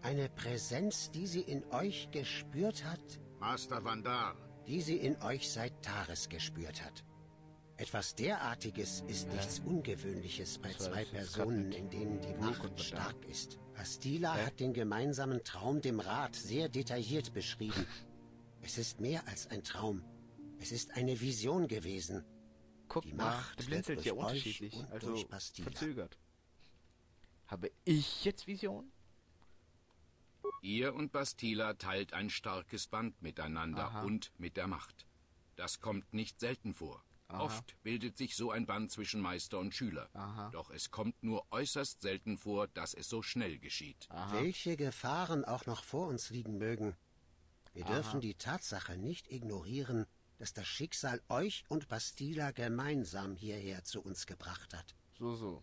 Eine Präsenz, die sie in euch gespürt hat? Master Vandar. Die sie in euch seit Tares gespürt hat. Etwas derartiges ist nichts Ungewöhnliches bei zwei Personen, in denen die Macht stark ist. Bastila hat den gemeinsamen Traum dem Rat sehr detailliert beschrieben. Es ist mehr als ein Traum. Es ist eine Vision gewesen. Guck Die mal, Macht der blinzelt ja wird durch euch unterschiedlich, und also durch Bastila. verzögert. Habe ich jetzt Vision? Ihr und Bastila teilt ein starkes Band miteinander und mit der Macht. Das kommt nicht selten vor. Oft bildet sich so ein Band zwischen Meister und Schüler. Doch es kommt nur äußerst selten vor, dass es so schnell geschieht. Welche Gefahren auch noch vor uns liegen mögen. Wir dürfen die Tatsache nicht ignorieren, dass das Schicksal euch und Bastila gemeinsam hierher zu uns gebracht hat. So.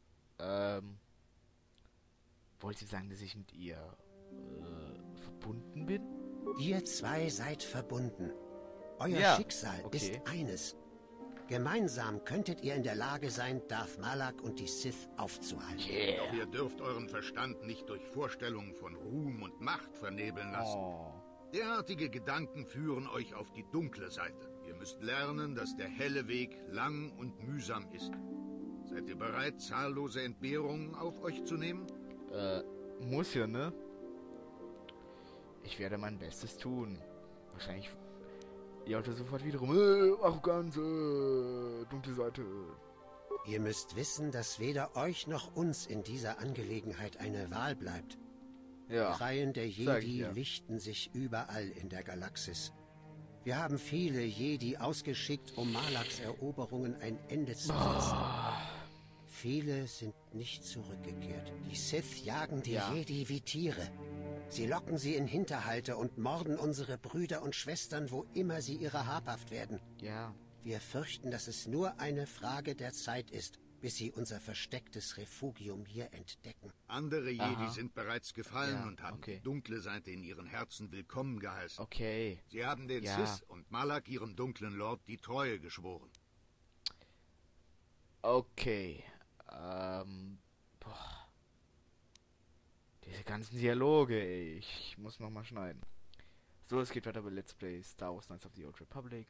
Wollt ihr sagen, dass ich mit ihr verbunden bin? Ihr zwei seid verbunden. Euer Schicksal ist eines. Gemeinsam könntet ihr in der Lage sein, Darth Malak und die Sith aufzuhalten. Doch ihr dürft euren Verstand nicht durch Vorstellungen von Ruhm und Macht vernebeln lassen. Derartige Gedanken führen euch auf die dunkle Seite. Ihr müsst lernen, dass der helle Weg lang und mühsam ist. Seid ihr bereit, zahllose Entbehrungen auf euch zu nehmen? Muss ja, ne? Ich werde mein Bestes tun. Wahrscheinlich... Ihr habt sofort wiederum... Arroganz, dunkle Seite. Ihr müsst wissen, dass weder euch noch uns in dieser Angelegenheit eine Wahl bleibt. Ja. Die Reihen der Jedi lichten sich überall in der Galaxis. Wir haben viele Jedi ausgeschickt, um Malaks Eroberungen ein Ende zu setzen. Viele sind nicht zurückgekehrt. Die Sith jagen die Jedi wie Tiere. Sie locken sie in Hinterhalte und morden unsere Brüder und Schwestern, wo immer sie ihrer habhaft werden. Ja. Wir fürchten, dass es nur eine Frage der Zeit ist, bis sie unser verstecktes Refugium hier entdecken. Andere Jedi sind bereits gefallen und haben die dunkle Seite in ihren Herzen willkommen geheißen. Okay. Sie haben den Sith und Malak, ihrem dunklen Lord, die Treue geschworen. Okay. Diese ganzen Dialoge, ey. Ich muss nochmal schneiden. So, es geht weiter bei Let's Play Star Wars Knights of the Old Republic.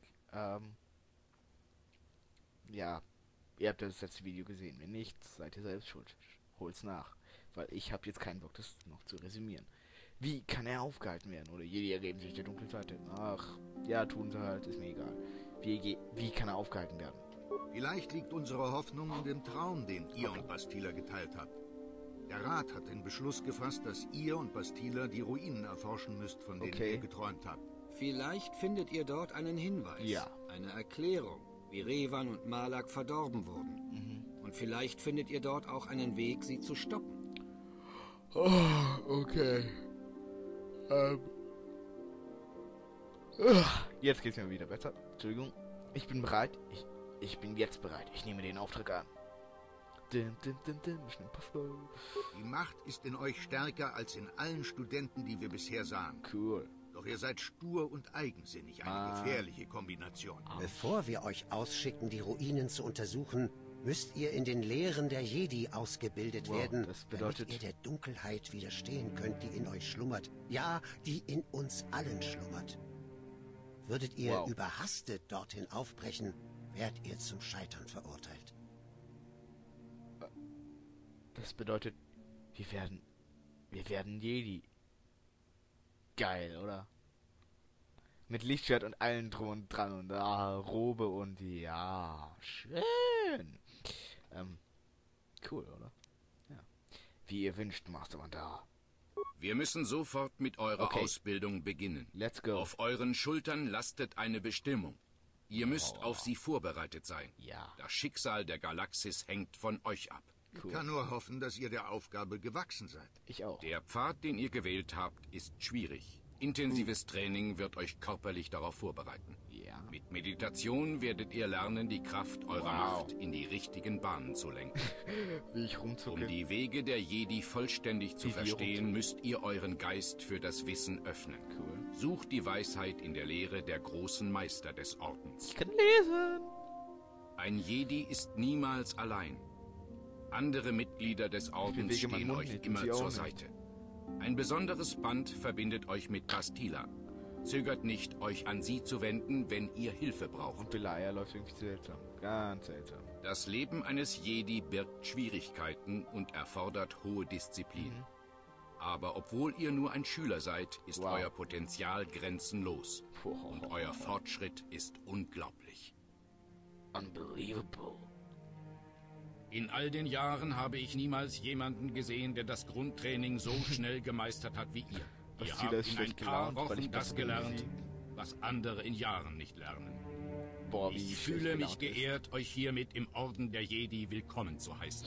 Ja, ihr habt das letzte Video gesehen. Wenn nicht, seid ihr selbst schuld. Holt's nach. Weil ich habe jetzt keinen Bock, das noch zu resümieren. Wie kann er aufgehalten werden? Oder Jedi ergeben sich der dunklen Seite. Ach, ja, tun sie halt, ist mir egal. Wie kann er aufgehalten werden? Vielleicht liegt unsere Hoffnung in dem Traum, den ihr und Bastila geteilt habt. Der Rat hat den Beschluss gefasst, dass ihr und Bastila die Ruinen erforschen müsst, von denen ihr geträumt habt. Vielleicht findet ihr dort einen Hinweis, eine Erklärung, wie Revan und Malak verdorben wurden. Und vielleicht findet ihr dort auch einen Weg, sie zu stoppen. Okay. Jetzt geht's mir wieder besser. Entschuldigung. Ich bin bereit. Ich bin jetzt bereit. Ich nehme den Auftrag an. Mission Impossible. Die Macht ist in euch stärker als in allen Studenten, die wir bisher sahen. Cool. Doch ihr seid stur und eigensinnig, eine gefährliche Kombination. Bevor wir euch ausschicken, die Ruinen zu untersuchen, müsst ihr in den Lehren der Jedi ausgebildet werden, das bedeutet, damit ihr der Dunkelheit widerstehen könnt, die in euch schlummert. Ja, die in uns allen schlummert. Würdet ihr überhastet dorthin aufbrechen, werdet ihr zum Scheitern verurteilt. Das bedeutet, wir werden Jedi. Geil, oder? Mit Lichtschwert und allen drum und dran und Robe und ja, schön. Cool, oder? Ja. Wie ihr wünscht, Master Vandar. Wir müssen sofort mit eurer Ausbildung beginnen. Let's go. Auf euren Schultern lastet eine Bestimmung. Ihr müsst auf sie vorbereitet sein. Ja. Das Schicksal der Galaxis hängt von euch ab. Ich kann nur hoffen, dass ihr der Aufgabe gewachsen seid. Ich auch. Der Pfad, den ihr gewählt habt, ist schwierig. Intensives Training wird euch körperlich darauf vorbereiten. Ja. Mit Meditation werdet ihr lernen, die Kraft eurer Macht in die richtigen Bahnen zu lenken. Wie ich rumzucke. Um die Wege der Jedi vollständig zu verstehen, müsst ihr euren Geist für das Wissen öffnen. Cool. Sucht die Weisheit in der Lehre der großen Meister des Ordens. Ich kann lesen. Ein Jedi ist niemals allein. Andere Mitglieder des Ordens stehen euch immer zur Seite. Ein besonderes Band verbindet euch mit Bastila. Zögert nicht, euch an sie zu wenden, wenn ihr Hilfe braucht. Und Belaya läuft irgendwie seltsam. Ganz seltsam. Das Leben eines Jedi birgt Schwierigkeiten und erfordert hohe Disziplin. Aber obwohl ihr nur ein Schüler seid, ist euer Potenzial grenzenlos. Und euer Fortschritt ist unglaublich. Unbelievable. In all den Jahren habe ich niemals jemanden gesehen, der das Grundtraining so schnell gemeistert hat wie ihr. Ihr habt in ein paar Wochen das gelernt, was andere in Jahren nicht lernen. Boah, ich fühle mich geehrt, euch hiermit im Orden der Jedi willkommen zu heißen.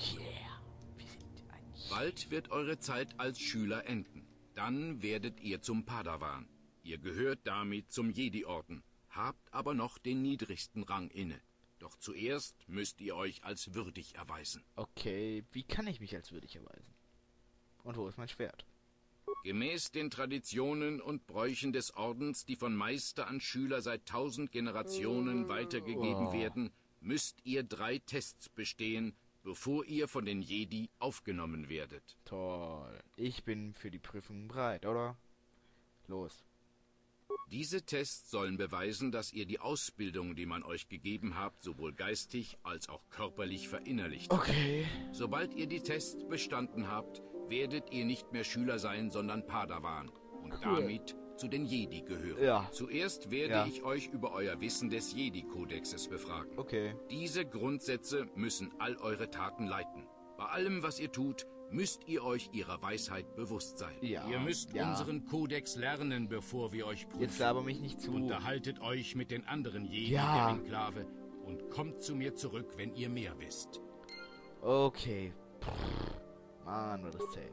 Bald wird eure Zeit als Schüler enden. Dann werdet ihr zum Padawan. Ihr gehört damit zum Jedi-Orden, habt aber noch den niedrigsten Rang inne. Doch zuerst müsst ihr euch als würdig erweisen. Okay, wie kann ich mich als würdig erweisen? Und wo ist mein Schwert? Gemäß den Traditionen und Bräuchen des Ordens, die von Meister an Schüler seit 1000 Generationen weitergegeben werden, müsst ihr 3 Tests bestehen, bevor ihr von den Jedi aufgenommen werdet. Toll. Ich bin für die Prüfung bereit, oder? Los. Diese Tests sollen beweisen, dass ihr die Ausbildung, die man euch gegeben habt, sowohl geistig als auch körperlich verinnerlicht habt. Okay. Sobald ihr die Tests bestanden habt, werdet ihr nicht mehr Schüler sein, sondern Padawan und damit zu den Jedi gehören. Ja. Zuerst werde ich euch über euer Wissen des Jedi-Kodexes befragen. Okay. Diese Grundsätze müssen all eure Taten leiten. Bei allem, was ihr tut, müsst ihr euch ihrer Weisheit bewusst sein. Ja. Ihr müsst unseren Kodex lernen, bevor wir euch prüfen. Jetzt laber mich nicht zu. Unterhaltet euch mit den anderen Jedi der Enklave und kommt zu mir zurück, wenn ihr mehr wisst. Okay. Mann, war das zäh.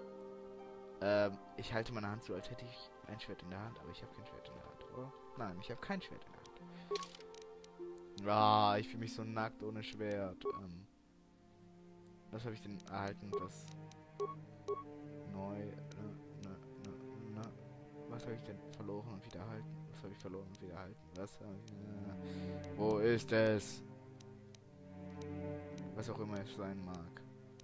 Ich halte meine Hand so, als hätte ich ein Schwert in der Hand, aber ich habe kein Schwert in der Hand, oder? Nein, ich habe kein Schwert in der Hand. Ah, ich fühle mich so nackt ohne Schwert. Was habe ich denn erhalten? Das neu. Was habe ich denn verloren und wieder erhalten? Was habe ich verloren und wieder erhalten? Was habe ich, wo ist es? Was auch immer es sein mag.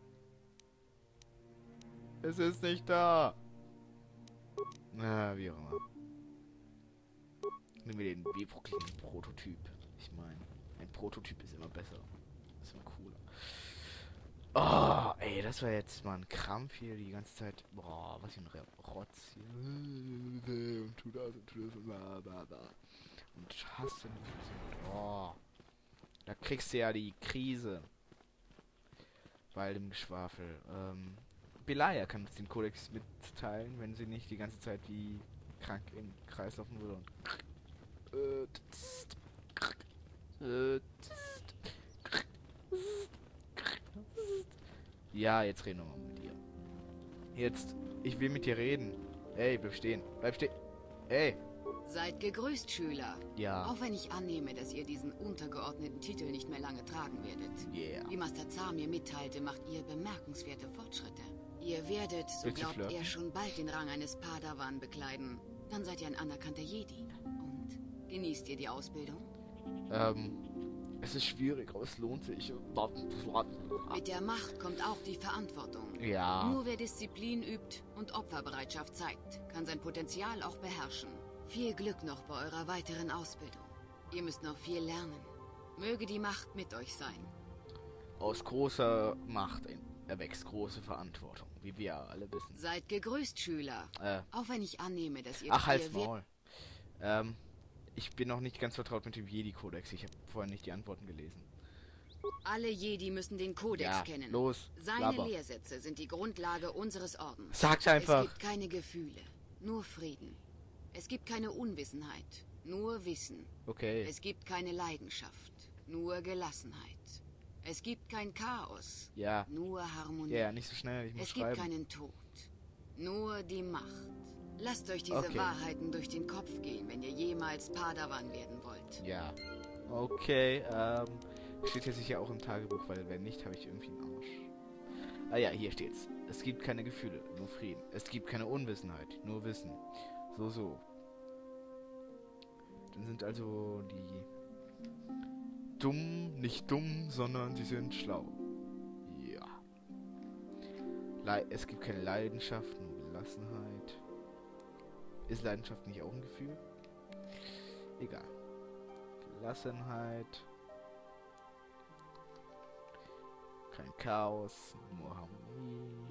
Es ist nicht da. Na, wie auch immer. Nehmen wir den wirklichen Prototyp. Ich meine, ein Prototyp ist immer besser. Ist immer cooler. Oh, ey, das war jetzt mal ein Krampf hier die ganze Zeit. Boah, was für ein Rotz hier. Und tu das und tu das und bla bla bla. Und hast du nicht. Oh. Da kriegst du ja die Krise. Bei dem Geschwafel. Belaya kann uns den Kodex mitteilen, wenn sie nicht die ganze Zeit wie krank im Kreis laufen würde und ja, jetzt reden wir mal mit dir. Jetzt, ich will mit dir reden. Ey, bleib stehen. Bleib stehen. Ey. Seid gegrüßt, Schüler. Ja. Auch wenn ich annehme, dass ihr diesen untergeordneten Titel nicht mehr lange tragen werdet. Yeah. Wie Master Zar mir mitteilte, macht ihr bemerkenswerte Fortschritte. Ihr werdet, so glaubt er, schon bald den Rang eines Padawan bekleiden. Dann seid ihr ein anerkannter Jedi. Und genießt ihr die Ausbildung? Es ist schwierig, aber es lohnt sich. Mit der Macht kommt auch die Verantwortung. Ja. Nur wer Disziplin übt und Opferbereitschaft zeigt, kann sein Potenzial auch beherrschen. Viel Glück noch bei eurer weiteren Ausbildung. Ihr müsst noch viel lernen. Möge die Macht mit euch sein. Aus großer Macht erwächst große Verantwortung, wie wir alle wissen. Seid gegrüßt, Schüler. Auch wenn ich annehme, dass ihr... Ach, halt's Maul. Ich bin noch nicht ganz vertraut mit dem Jedi-Kodex. Ich habe vorher nicht die Antworten gelesen. Alle Jedi müssen den Kodex kennen. Los, Seine Lehrsätze sind die Grundlage unseres Ordens. Sag's einfach. Es gibt keine Gefühle, nur Frieden. Es gibt keine Unwissenheit, nur Wissen. Okay. Es gibt keine Leidenschaft, nur Gelassenheit. Es gibt kein Chaos, nur Harmonie. Ja, nicht so schnell, ich muss schreiben. Es gibt keinen Tod, nur die Macht. Lasst euch diese Wahrheiten durch den Kopf gehen, wenn ihr jemals Padawan werden wollt. Ja. Okay, steht hier sicher auch im Tagebuch, weil wenn nicht, habe ich irgendwie einen Arsch. Ah ja, hier steht's. Es gibt keine Gefühle, nur Frieden. Es gibt keine Unwissenheit, nur Wissen. So. Dann sind also die dumm, nicht dumm, sondern sie sind schlau. Ja. Es gibt keine Leidenschaft, nur Gelassenheit. Ist Leidenschaft nicht auch ein Gefühl? Egal. Gelassenheit. Kein Chaos, nur Harmonie.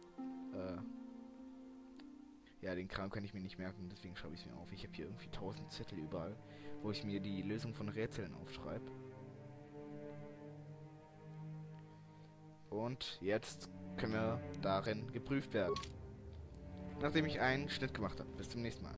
Ja, den Kram kann ich mir nicht merken, deswegen schreibe ich es mir auf. Ich habe hier irgendwie 1000 Zettel überall, wo ich mir die Lösung von Rätseln aufschreibe. Und jetzt können wir darin geprüft werden. Nachdem ich einen Schnitt gemacht habe. Bis zum nächsten Mal.